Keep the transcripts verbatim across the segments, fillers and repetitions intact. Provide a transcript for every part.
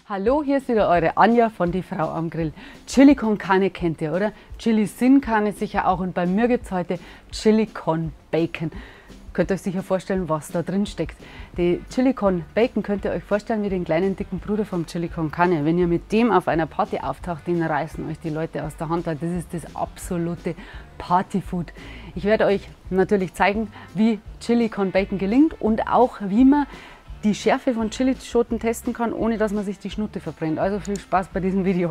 Hallo, hier ist wieder eure Anja von Die Frau am Grill. Chili con Carne kennt ihr, oder? Chili sin Carne sicher auch, und bei mir gibt es heute Chili con Bacon. Könnt ihr euch sicher vorstellen, was da drin steckt. Die Chili con Bacon könnt ihr euch vorstellen wie den kleinen dicken Bruder vom Chili con Carne. Wenn ihr mit dem auf einer Party auftaucht, den reißen euch die Leute aus der Hand. Das ist das absolute Partyfood. Ich werde euch natürlich zeigen, wie Chili con Bacon gelingt und auch wie man die Schärfe von Chilischoten testen kann, ohne dass man sich die Schnutte verbrennt. Also viel Spaß bei diesem Video.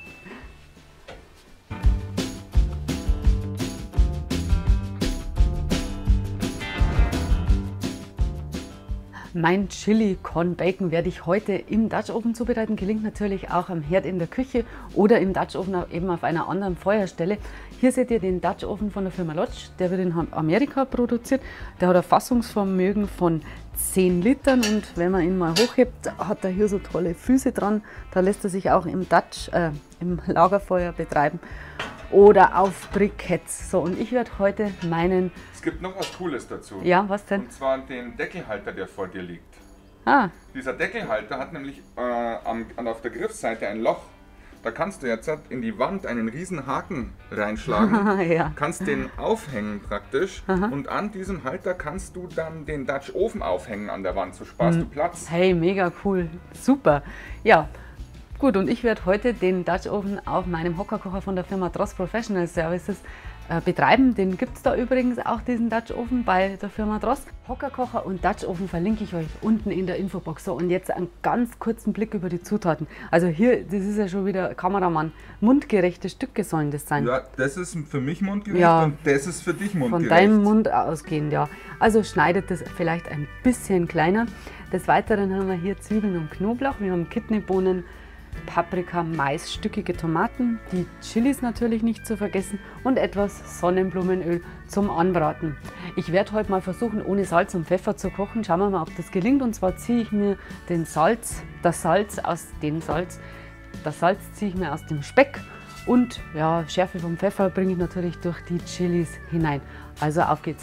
Mein Chili con Bacon werde ich heute im Dutch Oven zubereiten. Gelingt natürlich auch am Herd in der Küche oder im Dutch Oven eben auf einer anderen Feuerstelle. Hier seht ihr den Dutch Oven von der Firma Lodge. Der wird in Amerika produziert. Der hat ein Fassungsvermögen von zehn Litern, und wenn man ihn mal hochhebt, hat er hier so tolle Füße dran. Da lässt er sich auch im Dutch, äh, im Lagerfeuer betreiben oder auf Briketts. So, und ich werde heute meinen... Es gibt noch was Cooles dazu. Ja, was denn? Und zwar den Deckelhalter, der vor dir liegt. Ah. Dieser Deckelhalter hat nämlich äh, am, auf der Griffseite ein Loch. Da kannst du jetzt in die Wand einen riesen Haken reinschlagen, ja. Kannst den aufhängen praktisch. Aha. Und an diesem Halter kannst du dann den Dutch Oven aufhängen an der Wand, so sparst hm. du Platz. Hey, mega cool, super. Ja, gut, und ich werde heute den Dutch Oven auf meinem Hockerkocher von der Firma Dross Professional Services äh, betreiben. Den gibt es da übrigens auch, diesen Dutch Oven, bei der Firma Dross. Hockerkocher und Dutch Oven verlinke ich euch unten in der Infobox. So, und jetzt einen ganz kurzen Blick über die Zutaten. Also hier, das ist ja schon wieder, Kameramann, mundgerechte Stücke sollen das sein. Ja, das ist für mich mundgerecht, ja, und das ist für dich mundgerecht. Von deinem Mund ausgehend, ja. Also schneidet das vielleicht ein bisschen kleiner. Des Weiteren haben wir hier Zwiebeln und Knoblauch. Wir haben Kidneybohnen, Paprika, Mais, stückige Tomaten, die Chilis natürlich nicht zu vergessen und etwas Sonnenblumenöl zum Anbraten. Ich werde heute mal versuchen, ohne Salz und Pfeffer zu kochen. Schauen wir mal, ob das gelingt. Und zwar ziehe ich mir den Salz, das Salz aus dem Salz, das Salz ziehe ich mir aus dem Speck, und ja, Schärfe vom Pfeffer bringe ich natürlich durch die Chilis hinein. Also auf geht's.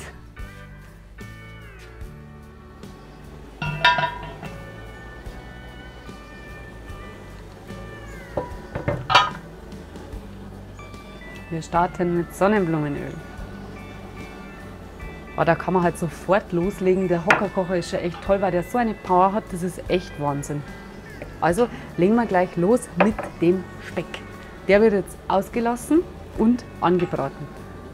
Wir starten mit Sonnenblumenöl. Oh, da kann man halt sofort loslegen. Der Hockerkocher ist schon echt toll, weil der so eine Power hat. Das ist echt Wahnsinn. Also legen wir gleich los mit dem Speck. Der wird jetzt ausgelassen und angebraten.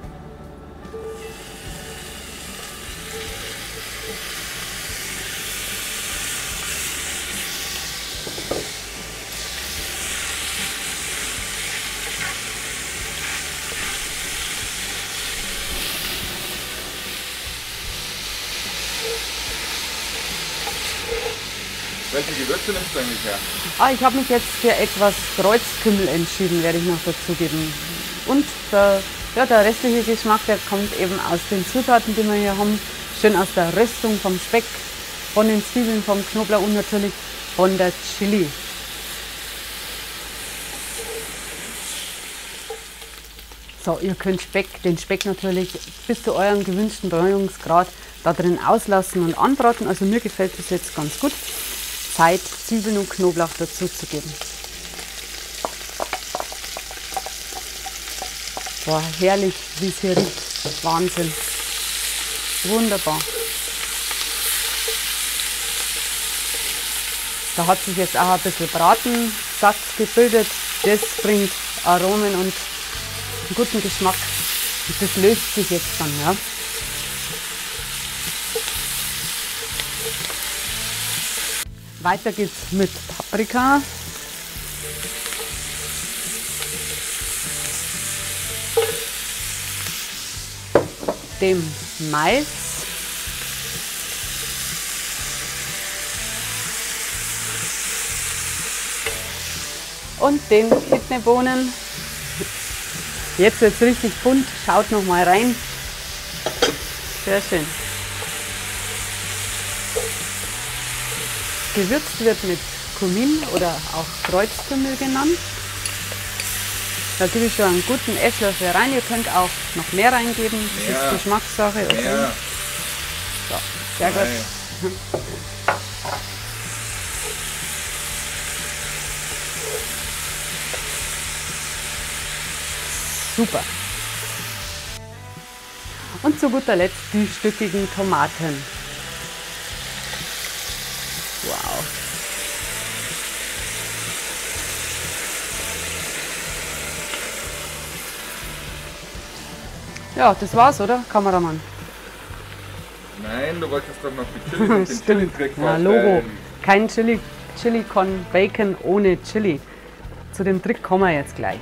Welche Gewürze nimmst du eigentlich her? Ah, ich habe mich jetzt für etwas Kreuzkümmel entschieden, werde ich noch dazugeben. Und der, ja, der restliche Geschmack, der kommt eben aus den Zutaten, die wir hier haben. Schön aus der Röstung vom Speck, von den Zwiebeln, vom Knoblauch und natürlich von der Chili. So, ihr könnt Speck, den Speck natürlich bis zu eurem gewünschten Bräunungsgrad da drin auslassen und anbraten. Also mir gefällt das jetzt ganz gut. Zeit, Zwiebeln und Knoblauch dazu zu geben. Boah, herrlich, wie es hier riecht. Wahnsinn. Wunderbar. Da hat sich jetzt auch ein bisschen Bratensatz gebildet. Das bringt Aromen und einen guten Geschmack. Und das löst sich jetzt dann, ja. Weiter geht's mit Paprika. Dem Mais. Und den Kidneybohnen. Jetzt wird's richtig bunt. Schaut noch mal rein. Sehr schön. Gewürzt wird mit Kumin oder auch Kreuzkümmel genannt. Da gebe ich schon einen guten Esslöffel rein. Ihr könnt auch noch mehr reingeben. Das ja. ist Geschmackssache. Okay. Ja. So, sehr gut. Super. Und zu guter Letzt die stückigen Tomaten. Wow. Ja, das war's, oder, Kameramann? Nein, du wolltest doch noch die Chili und den Chili-Trick Ja, Logo. Kein Chili, Chili con Bacon ohne Chili. Zu dem Trick kommen wir jetzt gleich.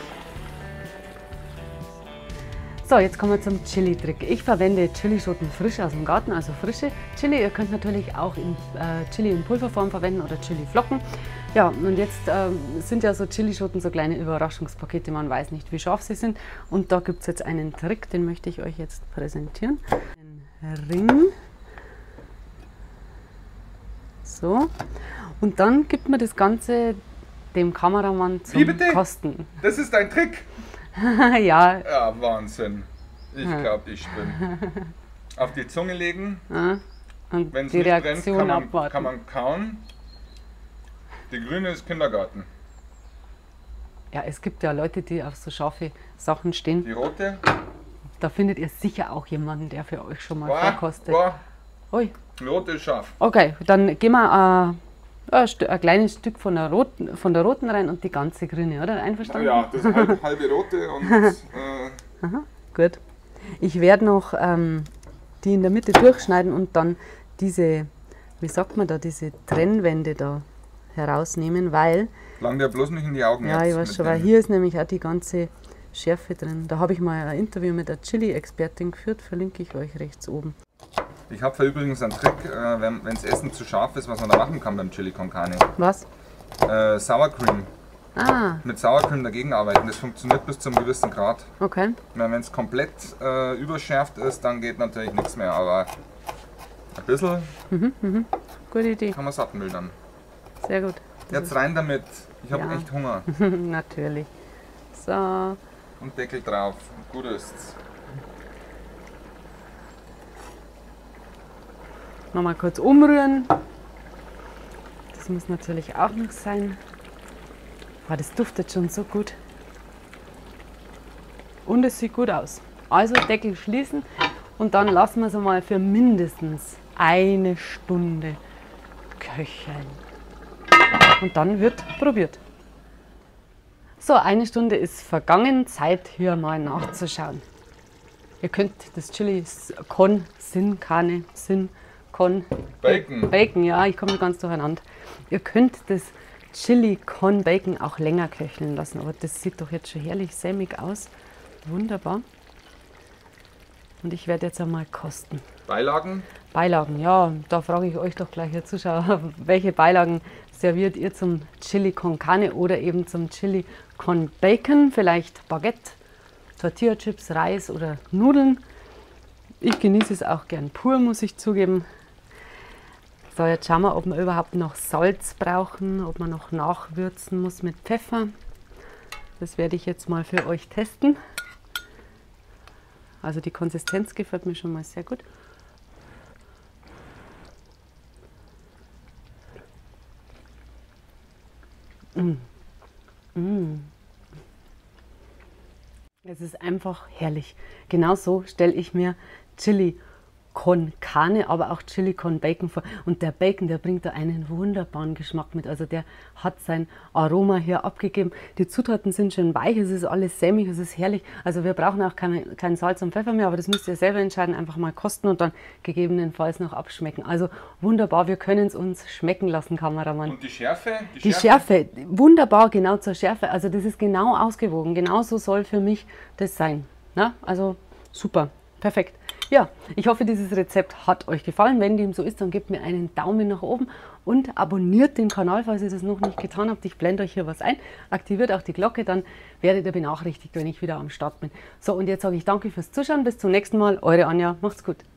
So, jetzt kommen wir zum Chili-Trick. Ich verwende Chilischoten frisch aus dem Garten, also frische Chili. Ihr könnt natürlich auch in, äh, Chili in Pulverform verwenden oder Chili-Flocken. Ja, und jetzt äh, sind ja so Chilischoten so kleine Überraschungspakete, man weiß nicht, wie scharf sie sind. Und da gibt es jetzt einen Trick, den möchte ich euch jetzt präsentieren. Einen Ring. So. Und dann gibt man das Ganze dem Kameramann zum Wie bitte? Kosten. Das ist ein Trick? Ja. Ja, Wahnsinn. Ich glaube, ich bin. Auf die Zunge legen. Ja. Und Wenn es die nicht brennt, Reaktion kann man, abwarten. kann man kauen. Die grüne ist Kindergarten. Ja, es gibt ja Leute, die auf so scharfe Sachen stehen. Die rote. Da findet ihr sicher auch jemanden, der für euch schon mal Boah, vorkostet. boah, Ui. die rote ist scharf. Okay, dann gehen wir äh, ein, St ein kleines Stück von der, roten, von der roten rein und die ganze grüne, oder? Einverstanden? Ja, das ist halbe, halbe rote und äh, Aha, gut. Ich werde noch ähm, die in der Mitte durchschneiden und dann diese, wie sagt man da, diese Trennwände da herausnehmen, weil, lang dir bloß nicht in die Augen. ja, jetzt ich weiß mit schon, weil dem- hier ist nämlich auch die ganze Schärfe drin. Da habe ich mal ein Interview mit der Chili-Expertin geführt, verlinke ich euch rechts oben. Ich habe übrigens einen Trick, äh, wenn das Essen zu scharf ist, was man da machen kann beim Chili con Carne. Was? Äh, Sour Cream. Ah, Mit Sour Cream dagegen arbeiten, das funktioniert bis zum gewissen Grad. okay. Wenn es komplett äh, überschärft ist, dann geht natürlich nichts mehr, aber ein bisschen Gute Idee. kann man satt mildern. Sehr gut. Jetzt rein damit, ich habe Ja. echt Hunger. Natürlich. So, Und Deckel drauf, gut ist's. nochmal kurz umrühren. Das muss natürlich auch noch sein. Oh, das duftet schon so gut. Und es sieht gut aus. Also Deckel schließen und dann lassen wir es mal für mindestens eine Stunde köcheln. Und dann wird probiert. So, eine Stunde ist vergangen. Zeit, hier mal nachzuschauen. Ihr könnt das Chili con Sin Carne, Sin con Bacon. Bacon, ja, ich komme ganz durcheinander. Ihr könnt das Chili con Bacon auch länger köcheln lassen, aber das sieht doch jetzt schon herrlich sämig aus. Wunderbar. Und ich werde jetzt einmal kosten. Beilagen? Beilagen, ja, da frage ich euch doch gleich, ihr Zuschauer, welche Beilagen serviert ihr zum Chili con Carne oder eben zum Chili con Bacon? Vielleicht Baguette, Tortilla-Chips, Reis oder Nudeln. Ich genieße es auch gern pur, muss ich zugeben. So, jetzt schauen wir, ob wir überhaupt noch Salz brauchen, ob man noch nachwürzen muss mit Pfeffer. Das werde ich jetzt mal für euch testen. Also die Konsistenz gefällt mir schon mal sehr gut. Mm. Mm. Es ist einfach herrlich. Genau so stelle ich mir Chili con Carne, aber auch Chili con Bacon vor. Und der Bacon, der bringt da einen wunderbaren Geschmack mit. Also der hat sein Aroma hier abgegeben. Die Zutaten sind schön weich, es ist alles sämig, es ist herrlich. Also wir brauchen auch kein, kein Salz und Pfeffer mehr, aber das müsst ihr selber entscheiden. Einfach mal kosten und dann gegebenenfalls noch abschmecken. Also wunderbar, wir können es uns schmecken lassen, Kameramann. Und die Schärfe? Die Schärfe, wunderbar, genau zur Schärfe. Also das ist genau ausgewogen. Genau so soll für mich das sein. Na, also super, perfekt. Ja, ich hoffe, dieses Rezept hat euch gefallen. Wenn dem so ist, dann gebt mir einen Daumen nach oben und abonniert den Kanal, falls ihr das noch nicht getan habt. Ich blende euch hier was ein. Aktiviert auch die Glocke, dann werdet ihr benachrichtigt, wenn ich wieder am Start bin. So, und jetzt sage ich danke fürs Zuschauen. Bis zum nächsten Mal. Eure Anja. Macht's gut.